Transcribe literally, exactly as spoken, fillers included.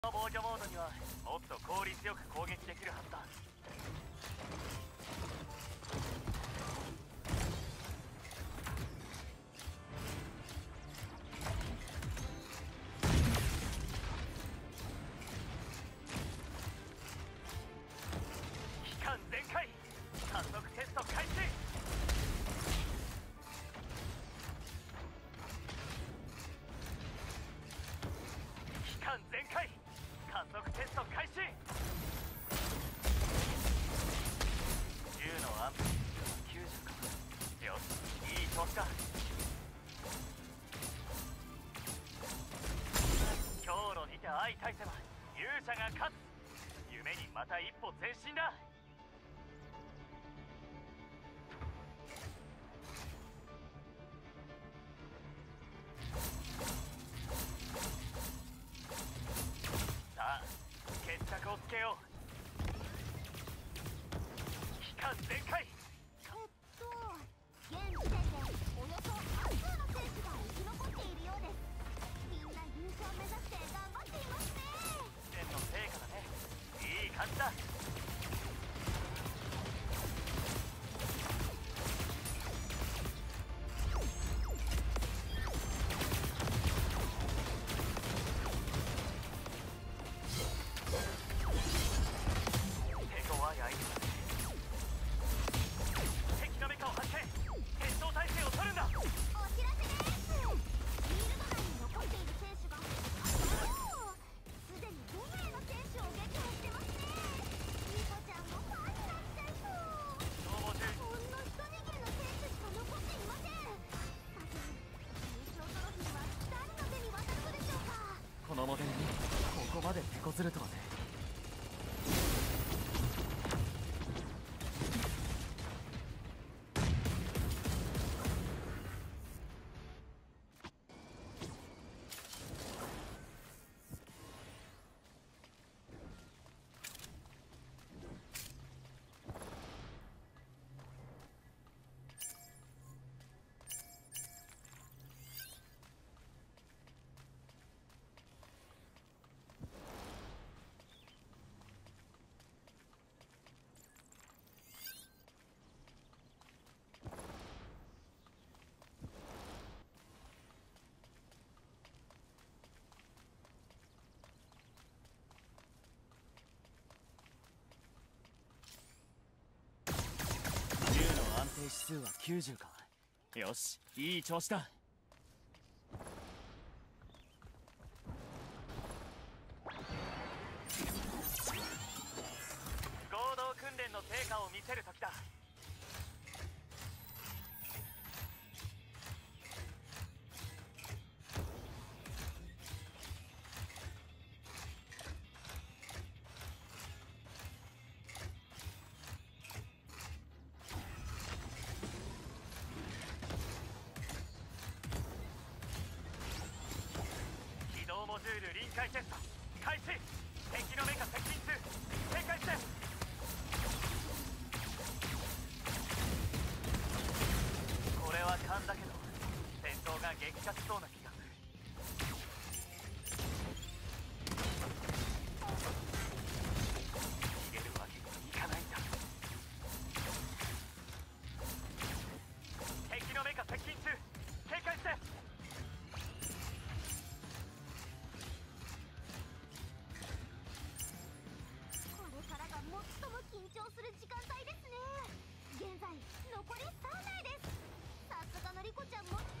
防御モードにはもっと効率よく攻撃できるはずだ。期間全開、加速テスト開始。期間全開、加速テスト開始。じゅうのアンプきゅうじゅうか。よし、いい調子だ。強路にて相対せば勇者が勝つ。夢にまた一歩前進だ。さあ決着をつけよう。期間全開。 えっと現時点でおよそ半数の選手が生き残っているようです。みんな優勝目指して頑張っていますね。 試練の成果だね。いい感じだ。手強い相手だね。敵のメカを発見。決勝態勢を取るんだ。 お知らせです。フィールド内に残っている選手があおーすでにご名の選手を撃破してますね。ニコちゃんもファンになっちゃいそう。 消防中。 ほんの一握りの選手しか残っていません。さて優勝トロフィーは誰の手に渡るのでしょうか。 このモデルにここまで手こずるとはね。安定指数はきゅうじゅうか。よし、いい調子だ。 合同訓練の成果を見せる時だ。起動モジュール臨界テスト開始。敵のメカ接近中。警戒して。これは勘だけど戦闘が激化しそうな気がする。逃げるわけにはいかないんだ。敵のメカ接近中。警戒して。 これからが最も緊張する時間帯ですね。現在残りさん名です。さすがのリコちゃんも